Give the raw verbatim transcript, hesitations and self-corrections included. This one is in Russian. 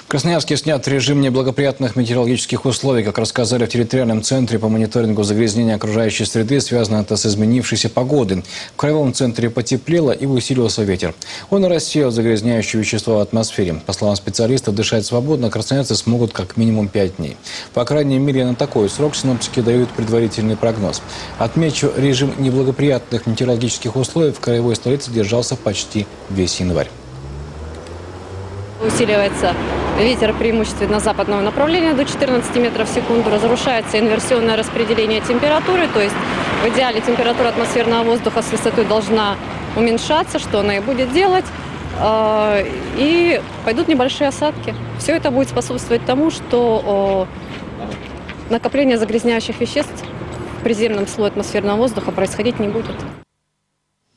В Красноярске снят режим неблагоприятных метеорологических условий. Как рассказали в территориальном центре по мониторингу загрязнения окружающей среды, связано это с изменившейся погодой. В краевом центре потеплело и усилился ветер. Он и рассеял загрязняющие вещества в атмосфере. По словам специалистов, дышать свободно красноярцы смогут как минимум пять дней. По крайней мере, на такой срок синоптики дают предварительный прогноз. Отмечу, режим неблагоприятных метеорологических условий в краевой столице держался почти весь январь. Усиливается ветер преимущественно западного направления до четырнадцати метров в секунду. Разрушается инверсионное распределение температуры, то есть в идеале температура атмосферного воздуха с высотой должна уменьшаться, что она и будет делать. И пойдут небольшие осадки. Все это будет способствовать тому, что накопление загрязняющих веществ в приземном слое атмосферного воздуха происходить не будет.